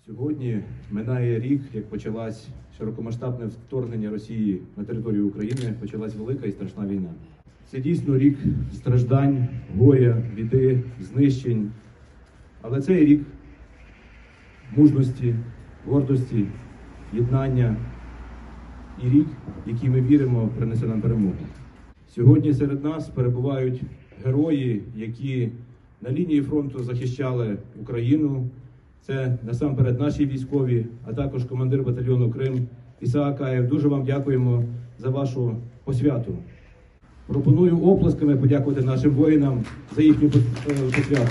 Сьогодні минає рік, як почалось широкомасштабне вторгнення Росії на територію України, почалась велика і страшна війна. Це дійсно рік страждань, горя, біди, знищень. Але це і рік мужності, гордості, єднання і рік, який ми віримо, принесе нам перемогу. Сьогодні серед нас перебувають герої, які на лінії фронту захищали Україну. Це насамперед наші військові, а також командир батальйону Крим Іса Акаєв. Дуже вам дякуємо за вашу посвяту. Пропоную оплесками подякувати нашим воїнам за їхню посвяту.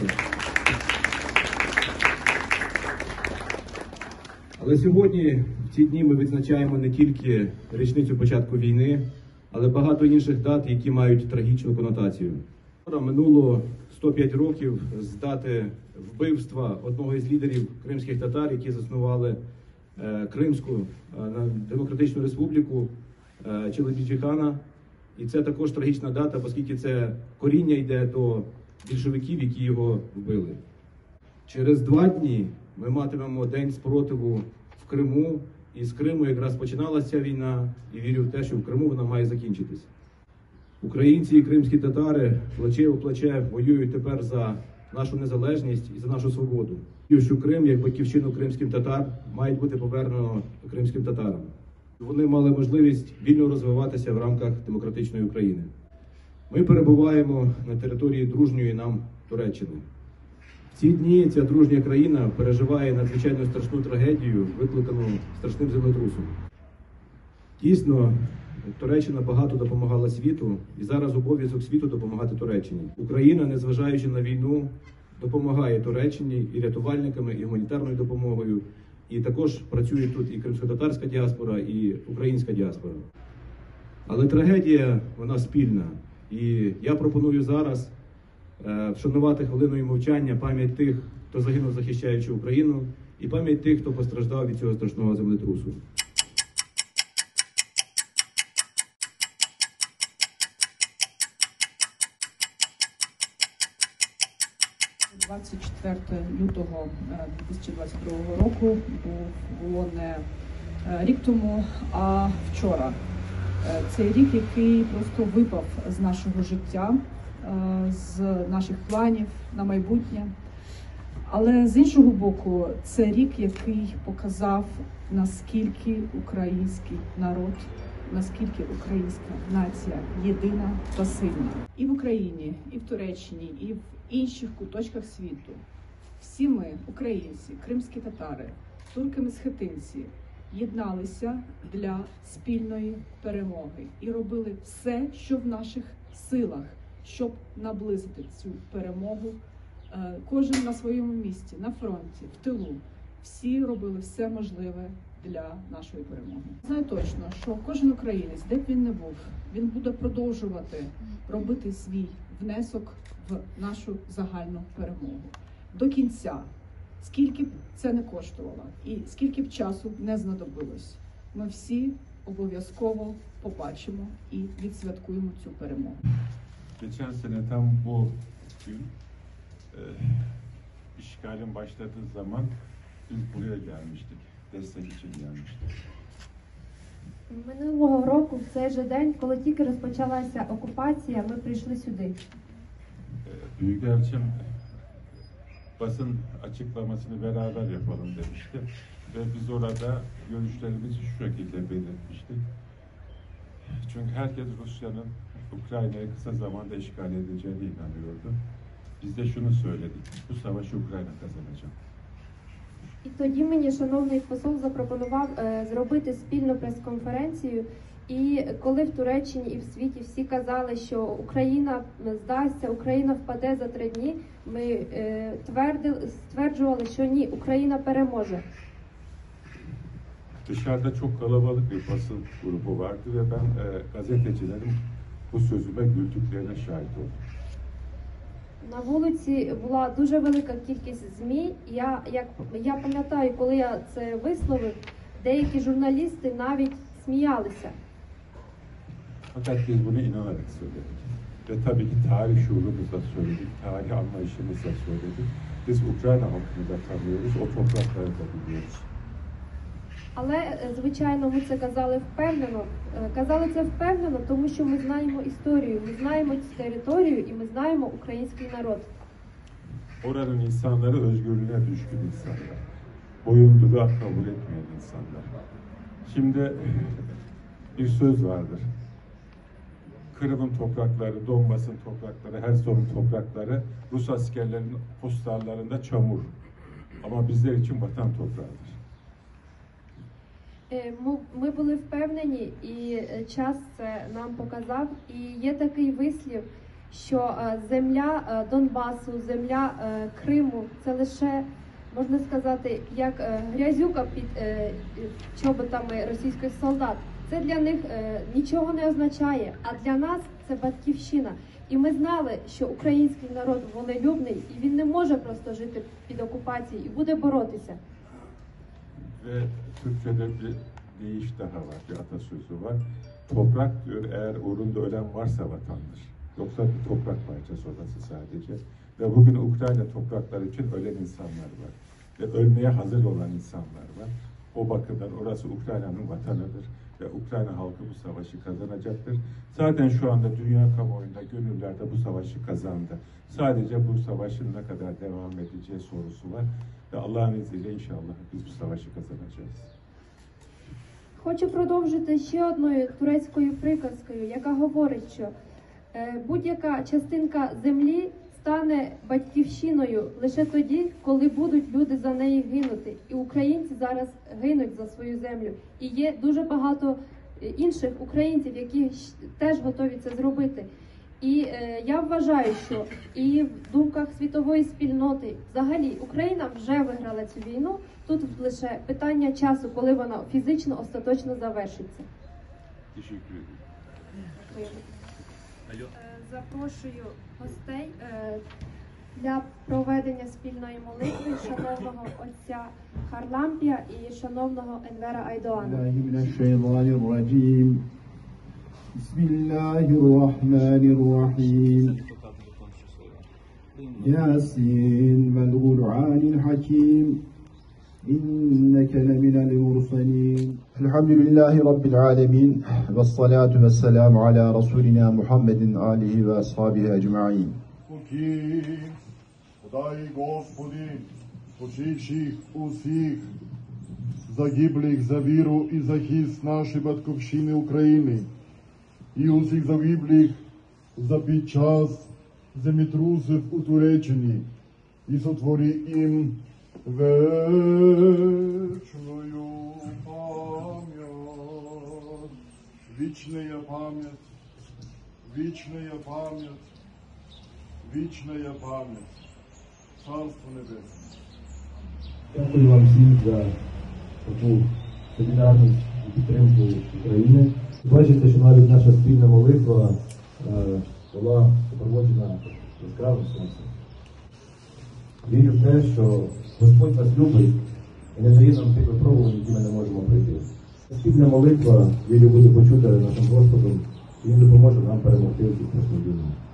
Але сьогодні, в ці дні, ми відзначаємо не тільки річницю початку війни, але багато інших дат, які мають трагічну конотацію. Минуло 105 років з дати вбивства одного із лідерів кримських татар, які заснували Кримську Демократичну Республіку Челебіджіхана. І це також трагічна дата, оскільки це коріння йде до більшовиків, які його вбили. Через 2 дні ми матимемо День спротиву в Криму. І з Криму якраз починалася війна, і вірю в те, що в Криму вона має закінчитися. Українці і кримські татари плече у плече воюють тепер за нашу незалежність і за нашу свободу. І що Крим, як батьківщину кримським татар, мають бути повернено кримським татарам. Вони мали можливість вільно розвиватися в рамках демократичної України. Ми перебуваємо на території дружньої нам Туреччини. В ці дні ця дружня країна переживає надзвичайно страшну трагедію, викликану страшним землетрусом. Дійсно, Туреччина багато допомагала світу, і зараз обов'язок світу допомагати Туреччині. Україна, незважаючи на війну, допомагає Туреччині і рятувальниками, і гуманітарною допомогою. І також працює тут і кримськотатарська діаспора, і українська діаспора. Але трагедія, вона спільна. І я пропоную зараз вшанувати хвилиною мовчання пам'ять тих, хто загинув, захищаючи Україну, і пам'ять тих, хто постраждав від цього страшного землетрусу. 24 лютого 2022 року було не рік тому, а вчора. Цей рік, який просто випав з нашого життя, з наших планів на майбутнє. Але з іншого боку, це рік, який показав, наскільки український народ, наскільки українська нація єдина та сильна. І в Україні, і в Туреччині, і в інших куточках світу. Всі ми, українці, кримські татари, турки-месхетинці, єдналися для спільної перемоги і робили все, що в наших силах, щоб наблизити цю перемогу. Кожен на своєму місці, на фронті, в тилу. Всі робили все можливе для нашої перемоги. Знаю точно, що кожен українець, де б він не був, він буде продовжувати робити свій внесок в нашу загальну перемогу. До кінця, скільки б це не коштувало і скільки б часу не знадобилось, ми всі обов'язково побачимо і відсвяткуємо цю перемогу. Geçen sene tam bu gün işgalin başladığı zaman biz buraya gelmiştik. Destek için gelmiştik. Минулого року, в цей же день, коли тільки розпочалася окупація, ми прийшли сюди. Büyükelçim basın açıklamasını beraber yapalım demişti. Ve biz orada görüşlerimizi şu şekilde belirtmiştik. Çünkü herkes Rusya'nın Ukrayna'yı kısa zamanda işgal edeceğine inanıyordu. Biz de şunu söyledik, bu savaşı Ukrayna kazanacak. І тоді мені шановний посол запропонував зробити спільну прес-конференцію. І коли в Туреччині і в світі всі казали, що Україна здасться, Україна впаде за 3 дні, ми стверджували, що ні, Україна переможе. Dışarıda çok kalabalık bir basın grubu vardı ve ben gazetecilerin bu sözüme güldüklerine şahit oldum. На вулиці була дуже велика кількість ЗМІ. Я пам'ятаю, коли я це висловив, деякі журналісти навіть сміялися. Fakat biz bunu inanarak söyledik. Ve tabii ki tarih şuurumuzla söyledik, tarih anlayışımızla söyledik. Biz Ukrayna halkını da tanıyoruz, o toprakları da biliyoruz. Але, звичайно, ми це казали впевнено. Казали це впевнено, тому що ми знаємо історію, ми знаємо цю територію і ми знаємо український народ. Oranın insanları özgürlüğüne düşkün insanlar. Boyunduruğa kabul etmeyen insanlar. Şimdi bir söz vardır. Kırım'ın toprakları, Donbas'ın toprakları, Herson'un toprakları Rus askerlerinin postallarında çamur. Ama bizler için vatan toprağıdır. Ми були впевнені, і час це нам показав. І є такий вислів, що земля Донбасу, земля Криму – це лише, можна сказати, як грязюка під чоботами російських солдат. Це для них нічого не означає, а для нас це батьківщина. І ми знали, що український народ волелюбний, і він не може просто жити під окупацією, і буде боротися. Ve Türkçe'de bir deyiş daha var, bir atasözü var. Toprak diyor, eğer uğrunda ölen varsa vatandır. Yoksa bir toprak parçası orası sadece. Ve bugün Ukrayna toprakları için ölen insanlar var. Ve ölmeye hazır olan insanlar var. O bakımdan orası Ukrayna'nın vatanıdır. Ve Ukrayna halkı bu savaşı kazanacaktır. Zaten şu anda dünya kamuoyunda, gönüllerde bu savaşı kazandı. Sadece bu savaşın ne kadar devam edeceği sorusu var. Ve Allah'ın izniyle inşallah biz bu savaşı kazanacağız. Хочу продовжити ще одною турецькою приказкою, яка говорить, що будь-яка частинка землі стане батьківщиною лише тоді, коли будуть люди за неї гинути. І українці зараз гинуть за свою землю. І є дуже багато інших українців, які теж готові це зробити. І я вважаю, що і в думках світової спільноти взагалі Україна вже виграла цю війну. Тут лише питання часу, коли вона фізично остаточно завершиться. Teşekkür ederim. Запрошую гостей для проведення спільної молитви шановного отця Харлампія і шановного Енвера Айдоана. بسم الله الرحمن الرحيم ياسين والقرآن الحكيم إنك لمن المرسلين الحمد لله رب العالمين والصلاة والسلام على رسولنا محمد آله وأصحابه أجمعين. Подай, Господи, почивших усіх загиблих за віру і захист нашої батьківщини України, і усіх загиблих за під час землетрусів у Туреччині, і сотвори їм вечную пам'ять, вічная пам'ять, вічная пам'ять, вічная пам'ять. Царство Небесне. Дякую вам всім за таку солідарність і підтримку України. Бачите, що навіть наша спільна молитва була супроводжена яскравим сонцем. Вірю в те, що Господь нас любить і не дає нам тих випробувань, які ми не можемо пройти. Спільна молитва, вірю, буде почута нашим Господом, і Він допоможе нам перемогти цю страшну війну.